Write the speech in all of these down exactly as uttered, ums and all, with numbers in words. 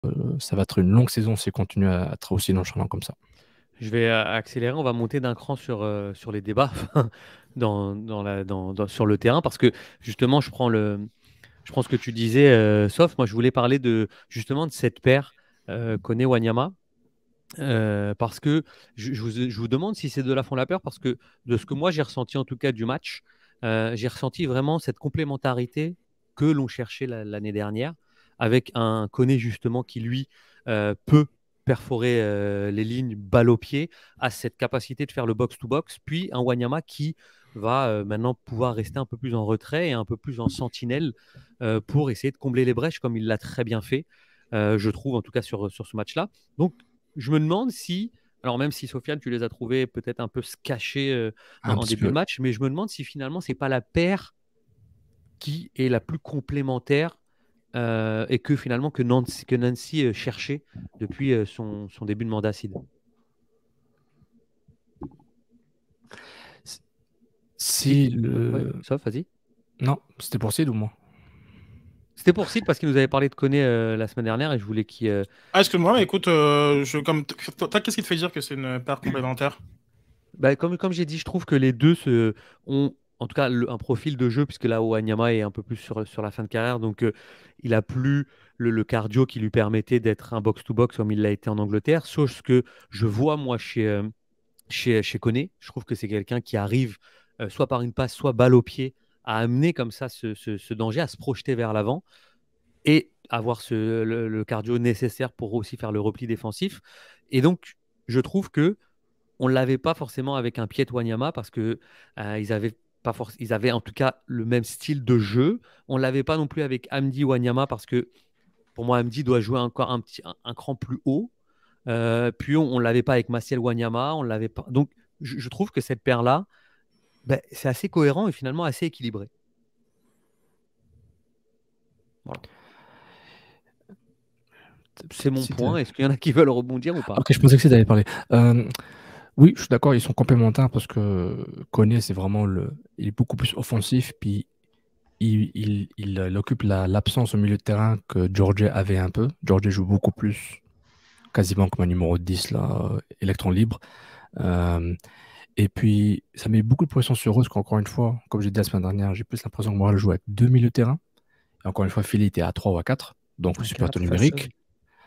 euh, ça va être une longue saison s'il continue à être aussi nonchalant comme ça. Je vais euh, accélérer, on va monter d'un cran sur, euh, sur les débats dans, dans la, dans, dans- sur le terrain parce que justement, je prends le, je prends ce que tu disais, euh, sauf moi, je voulais parler de justement de cette paire euh, Koné-Wanyama euh, parce que je, je vous, je vous demande si ces deux-là font la peur parce que de ce que moi j'ai ressenti en tout cas du match, euh, j'ai ressenti vraiment cette complémentarité que l'on cherchait la- l'année dernière avec un Koné justement qui lui euh, peut perforer euh, les lignes balle au pied, a cette capacité de faire le box-to-box, puis un Wanyama qui va euh, maintenant pouvoir rester un peu plus en retrait et un peu plus en sentinelle euh, pour essayer de combler les brèches comme il l'a très bien fait, euh, je trouve en tout cas sur, sur ce match-là. Donc je me demande si, alors même si Sofiane, tu les as trouvés peut-être un peu se cacher euh, en, Un en petit début de peu. match, mais je me demande si finalement c'est pas la paire qui est la plus complémentaire euh, et que finalement que Nancy, que Nancy euh, cherchait depuis euh, son, son début de mandat Sid. Si, Si ouais, le... ça, vas-y. Non, c'était pour Sid ou moi? C'était pour Sid parce qu'il nous avait parlé de Koné euh, la semaine dernière et je voulais qu'il. euh, Ah, excuse-moi, mais écoute, euh, je, comme, toi, toi, qu'est-ce qui te fait dire que c'est une paire complémentaire? Bah, comme, comme j'ai dit, je trouve que les deux se, ont en tout cas le- un profil de jeu, puisque là, Wanyama est un peu plus sur, sur la fin de carrière, donc euh, il a plus le, le cardio qui lui permettait d'être un box-to-box comme il l'a été en Angleterre. Sauf ce que je vois moi chez, euh, chez, chez Koné, je trouve que c'est quelqu'un qui arrive euh, soit par une passe, soit balle au pied, à amener comme ça ce, ce- ce danger, à se projeter vers l'avant et avoir ce, le, le cardio nécessaire pour aussi faire le repli défensif. Et donc, je trouve que on ne l'avait pas forcément avec un Piet Wanyama parce que euh, ils avaient pas forc- ils avaient en tout cas le même style de jeu. On ne l'avait pas non plus avec Amdi Wanyama parce que pour moi Amdi doit jouer encore un petit un, un cran plus haut. Euh, puis on, ne l'avait pas avec Maciel Wanyama, on l'avait pas. Donc je, je trouve que cette paire là, ben, c'est assez cohérent et finalement assez équilibré. Voilà. C'est mon Si t'as- point. Est-ce qu'il y en a qui veulent rebondir ou pas? Ok, je pensais que c'était d'aller parler. Euh, oui, je suis d'accord, ils sont complémentaires parce que Koné, c'est vraiment le... Il est beaucoup plus offensif, puis il, il, il, il occupe la- l'absence au milieu de terrain que George avait un peu. George joue beaucoup plus, quasiment comme un numéro dix, là, euh, électron libre. Euh, et puis, ça met beaucoup de pression sur eux, parce qu'encore une fois, comme j'ai dit la semaine dernière, j'ai plus l'impression que Montréal joue avec deux milieux de terrain. Et encore une fois, Philly était à trois ou à quatre, donc le Un super quatre numérique. facile.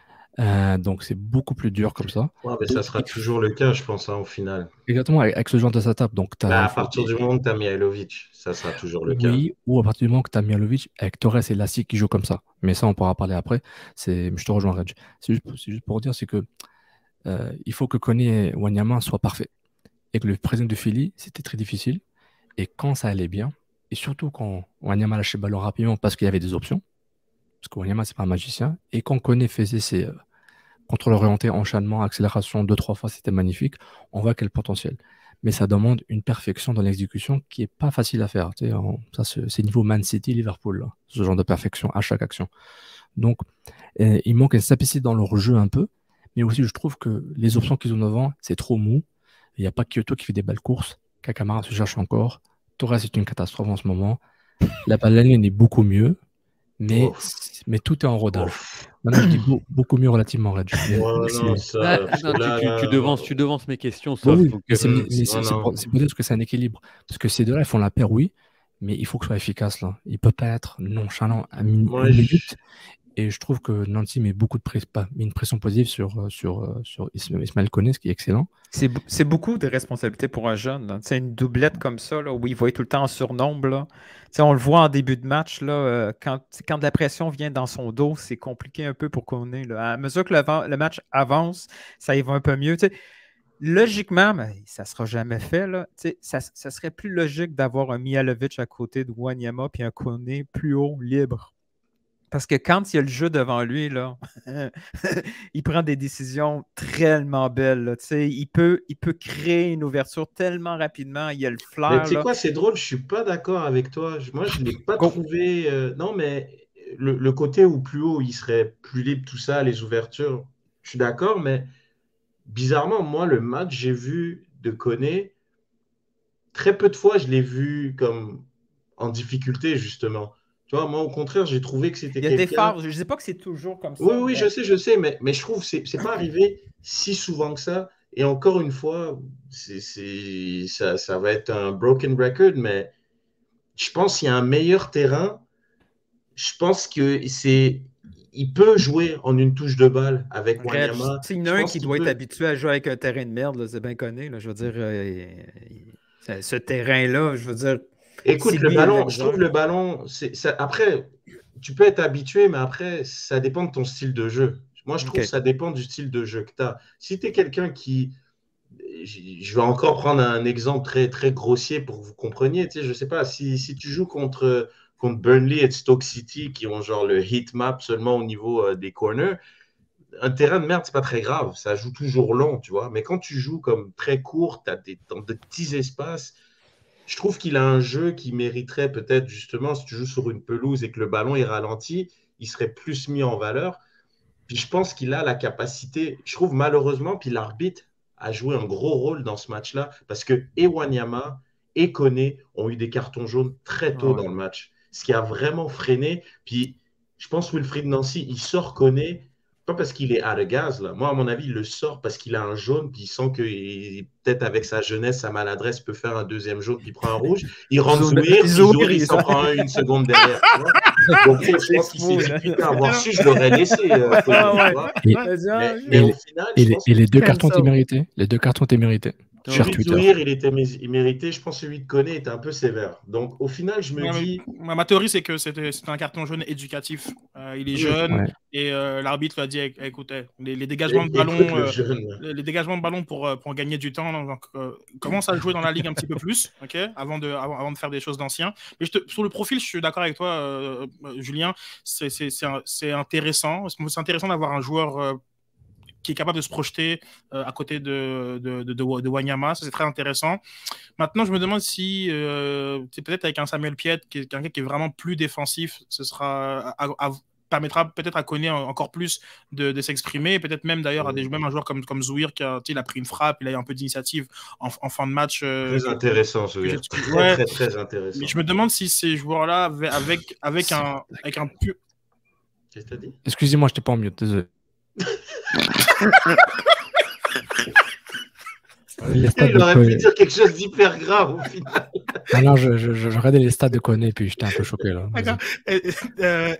Euh, donc c'est beaucoup plus dur comme ça. Ouais, mais ça Donc, sera il toujours le cas, je pense, hein, au final. exactement, avec, avec ce genre de setup, donc t'as, Bah, il à faut, partir du moment où tu as Mihailovic, ça sera toujours le cas. oui, ou à partir du moment que tu as Mihailovic avec Torres et Lassi qui jouent comme ça. Mais ça, on pourra parler après. C'est, je te rejoins, Reg. C'est juste, c'est juste pour dire, c'est que euh, il faut que Koné et Wanyama soient parfaits. Et que le président de Philly, c'était très difficile. Et quand ça allait bien, et surtout quand Wanyama lâchait le ballon rapidement parce qu'il y avait des options, parce que Wanyama, c'est pas un magicien, et quand Koné faisait ses euh, contrôles orientés, enchaînement, accélération, deux, trois fois, c'était magnifique, on voit quel potentiel. Mais ça demande une perfection dans l'exécution qui est pas facile à faire. Tu sais, on- ça, c'est c'est niveau Man City, Liverpool, là, ce genre de perfection à chaque action. Donc, euh, il manque une simplicité dans leur jeu un peu, mais aussi je trouve que les options qu'ils ont devant, c'est trop mou. Il n'y a pas Kyoto qui fait des belles courses. Kakamara se cherche encore. Torres est une catastrophe en ce moment. La balle est beaucoup mieux, mais, Ouf. mais tout est en rodage. Ouf. Maintenant, je dis beau- beaucoup mieux relativement, Reg. Mais, mais Ouais, non, c'est... Ah, ça, parce que non, tu, là, tu, tu là, devances, tu devances mes questions, Oui, sauf. oui, Donc, mais euh, c'est mais- hum, mais non, c'est- c'est non. pour, c'est pour dire que c'est un équilibre. Parce que ces deux-là, ils font la paire, oui, mais il faut que ce soit efficace, là. Il peut pas être nonchalant à mi- Moi, une je... minute. Et je trouve que Nancy met beaucoup de pres- pas, met une pression positive sur, euh, sur, euh, sur Isma- Ismaël Koné, ce qui est excellent. C'est b- c'est beaucoup de responsabilités pour un jeune, là. Tu sais, une doublette comme ça, là, où il va être tout le temps en surnombre, là. Tu sais, on le voit en début de match, là, euh, quand, quand la pression vient dans son dos, c'est compliqué un peu pour qu'on ait, là. À mesure que le, va- le match avance, ça y va un peu mieux. Tu sais, logiquement, mais ça ne sera jamais fait, là. Tu sais, ça, ça serait plus logique d'avoir un Mihalovic à côté de Wanyama puis un Koné plus haut, libre. Parce que quand il y a le jeu devant lui, là, il prend des décisions tellement belles, là. Tu sais, il peut, il peut créer une ouverture tellement rapidement. Il y a le Mais tu flair, sais là. quoi, c'est drôle, je suis pas d'accord avec toi. Je- Moi, je l'ai pas Go. trouvé. euh, Non, mais le, le côté où plus haut, il serait plus libre, tout ça, les ouvertures, je suis d'accord, mais bizarrement, moi, le match, j'ai vu de Koné, très peu de fois, je l'ai vu comme en difficulté, justement. Tu vois, moi, au contraire, j'ai trouvé que c'était Il y a des quelqu'un... phases, je ne sais pas que c'est toujours comme ça. Oui, oui, mais- je sais, je sais, mais, mais je trouve que c'est c'est pas arrivé si souvent que ça. Et encore une fois, c'est, c'est- ça, ça va être un broken record, mais je pense qu'il y a un meilleur terrain. Je pense que c'est... Il peut jouer en une touche de balle avec Reg, Wanyama. s'il y en Je a un pense qui qu'il doit être peut- habitué à jouer avec un terrain de merde, là, c'est bien connu. Là, je veux dire, euh, il- ce- ce terrain-là, je veux dire, Écoute, si le lui, il a de la ballon, je trouve misère. le ballon, c'est, ça, après, tu peux être habitué, mais après, ça dépend de ton style de jeu. Moi, je trouve Ok. que ça dépend du style de jeu que tu as. Si tu es quelqu'un qui, je vais encore prendre un exemple très, très grossier pour que vous compreniez. Tu sais, je sais pas, si, si tu joues contre, contre Burnley et Stoke City, qui ont genre le heat map seulement au niveau euh, des corners, un terrain de merde, c'est pas très grave. Ça joue toujours long, tu vois. Mais quand tu joues comme très court, tu as des, dans de petits espaces, je trouve qu'il a un jeu qui mériterait peut-être justement, si tu joues sur une pelouse et que le ballon est ralenti, il serait plus mis en valeur. Puis je pense qu'il a la capacité, je trouve malheureusement, puis l'arbitre a joué un gros rôle dans ce match-là, parce que et Wanyama et Koné ont eu des cartons jaunes très tôt Ouais. dans le match, ce qui a vraiment freiné. Puis je pense Wilfried Nancy, il sort Koné, pas parce qu'il est out of gaz, là. Moi, à mon avis, il le sort parce qu'il a un jaune, puis il sent que il- peut-être avec sa jeunesse, sa maladresse, peut faire un deuxième jaune, puis il prend un rouge. Il rentre Zouir- Zouir, puis Zouir, Zouir, il il- s'en prend un une seconde derrière. Tu vois. Donc, je C'est pense qu'il fou, s'est là. dit, putain, avoir su, je l'aurais laissé. euh, Koné, Ah ouais. tu vois. Et, T'as dit, ah, Mais, je- mais et au les- final, et je les, pense et les deux Comme cartons ça. t'es mérités. Les deux cartons t'es mérités. que Sur celui de Twitter. Zouir, il était mé- il mérité. Je pense que celui de Koné était un peu sévère. Donc, au final, je me Ouais, mais dis, ma, ma théorie, c'est que c'était c'était un carton jaune éducatif. Euh, il est Oui. jeune Ouais. et euh, l'arbitre lui a dit éc- écoutez, les, les dégagements de écoute ballon, le euh, jeune. les, les dégagements de ballon pour, euh, pour gagner du temps, donc, euh, commence à jouer dans la ligue un petit peu plus, ok, avant de, avant, avant de faire des choses d'anciens. Mais je te- sur le profil, je suis d'accord avec toi, euh, euh, Julien. C'est c'est- c'est un- c'est intéressant. C'est intéressant d'avoir un joueur euh, qui est capable de se projeter euh, à côté de, de, de, de, de Wanyama. Ça, c'est très intéressant. Maintenant, je me demande si euh, c'est peut-être avec un Samuel Piette, qui est quelqu'un qui est vraiment plus défensif, ce sera à, à, permettra peut-être à Koné encore plus de, de s'exprimer, peut-être même d'ailleurs à des, même un joueur comme, comme Zouir qui a, il a pris une frappe, il a eu un peu d'initiative en, en fin de match. Euh, Très intéressant, ce que gars. j'ai- Très, ouais. très, très intéressant. Mais je me demande si ces joueurs-là, avec, avec, avec un, avec un pu- Qu'est-ce que t'as dit? Excusez-moi, je t'ai pas en mute, désolé. Les stats Il de aurait pu Koné. dire quelque chose d'hyper grave au final. Ah non, je, je, je, je regardais les stats de Koné puis j'étais un peu choqué là. Vas-y. D'accord. Euh, euh,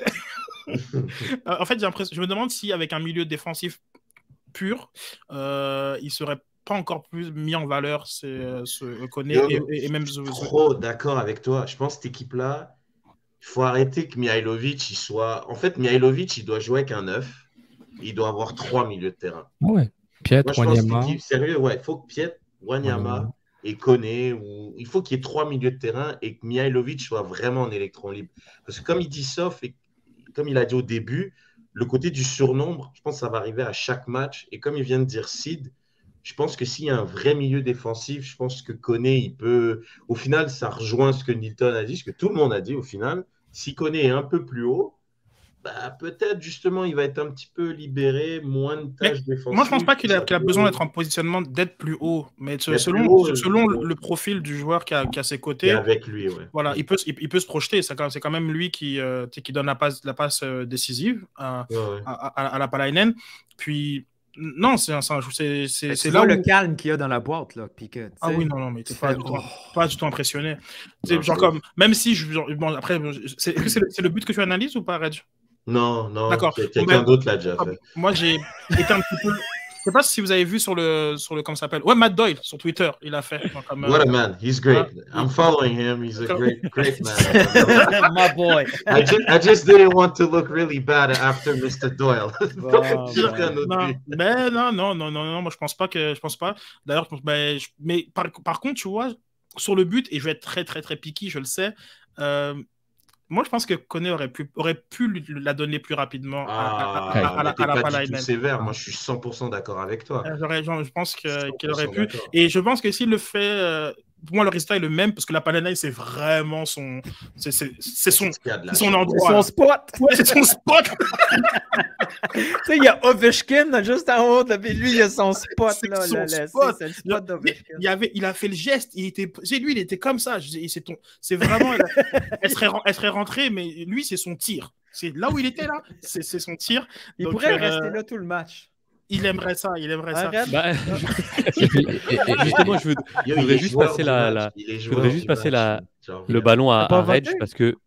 en fait, j'ai l'impression, je me demande si avec un milieu défensif pur, euh, il serait pas encore plus mis en valeur ce, ce Koné Yo, et, et, et même je suis Zouir. trop d'accord avec toi. Je pense que cette équipe-là, il faut arrêter que Mihailovic, il soit. En fait, Mihailovic, il doit jouer avec un neuf. Il doit avoir trois milieux de terrain. Ah ouais. Piet, Moi, je pense que cette Wanyama. équipe, sérieux, ouais, il faut que Piet, Wanyama Wanyama. et Koné, ou... il faut qu'il y ait trois milieux de terrain et que Mihailovic soit vraiment en électron libre. Parce que comme il dit Sof, et comme il a dit au début, le côté du surnombre, je pense que ça va arriver à chaque match. Et comme il vient de dire Sid, je pense que s'il y a un vrai milieu défensif, je pense que Koné, il peut. Au final, ça rejoint ce que Nilton a dit, ce que tout le monde a dit au final. Si Koné est un peu plus haut, bah, peut-être justement il va être un petit peu libéré, moins de Mais tâches défensives. moi, je pense pas qu'il a, Ça qu'il a peut- besoin d'être en positionnement d'être plus haut, mais D'être selon, plus haut, selon euh, le profil du joueur qui a, qui a ses Et côtés, avec lui, ouais. voilà, il peut, il, il peut se projeter. C'est quand, c'est quand même lui qui, euh, tu sais, qui donne la passe, la passe euh, décisive à, Ouais, ouais. à, à, à la Palainen. Puis, non, c'est, c'est, c'est, c'est, Mais c'est tu là vois où. le calme qu'il y a dans la boîte, là. Puis que, tu Ah sais, oui, non, non, mais t'es tu pas, fais, du tout, oh. pas du tout impressionné. C'est Non, genre c'est comme, ouf. même si, je, genre, bon, après, c'est, est-ce que c'est le, c'est le but que tu analyses ou pas, Reg? Non, non, D'accord. quel- Bon, quelqu'un ben, d'autre l'a déjà fait. moi, j'ai été un petit peu. Je sais pas si vous avez vu sur le, sur le, comment ça s'appelle? Ouais, Matt Doyle sur Twitter, il a fait. Donc, comme, What euh, a man, he's great. Ah, I'm il- following him, he's a great, great man. My boy. I just, I just didn't want to look really bad after mister Doyle. Bon, Donc, j'ai bon. fait un autre Non, but. mais non, non, non, non, non, moi je pense pas que je pense pas. D'ailleurs, je pense- ben, je- mais par, par contre, tu vois, sur le but, et je vais être très, très, très picky, je le sais. euh, moi, je pense que Koné aurait pu, aurait pu lui- la donner plus rapidement à, à- à- Ah, à- à la, mais t'es à la pas du tout Palainen. sévère. Moi, je suis cent pour cent d'accord avec toi. Euh, j'aurais- genre, je pense que- qu'il aurait cent pour cent pu. d'accord. Et je pense que s'il le fait euh, pour moi, le résultat est le même parce que la Panathinaikos, c'est vraiment son, c'est, c'est, c'est son, Ce qu'il y a de la c'est son chance. endroit. C'est son là. spot. Ouais, c'est son spot. Tu sais, il y a Ovechkin là, juste en haut, là, puis lui, il a son spot. C'est Là, son là, là, spot. c'est, c'est le Il, spot d'Ovechkin. il avait, il a fait le geste. Il était, c'est lui, il était comme ça. Je dis, c'est ton, c'est vraiment, elle, elle serait, ren- elle serait rentrée, mais lui, c'est son tir. C'est là où il était là. C'est, c'est son tir. Il Donc, pourrait euh, rester là tout le match. Il aimerait ça. Il aimerait ça. Arrête. Bah, Et puis, et- et- justement, je veux, Yo, je il voudrais est juste joueur passer du la, match. la- Il est je joueur voudrais du juste passer match. la, Genre, le ballon à, T'as pas à Reg voté? parce que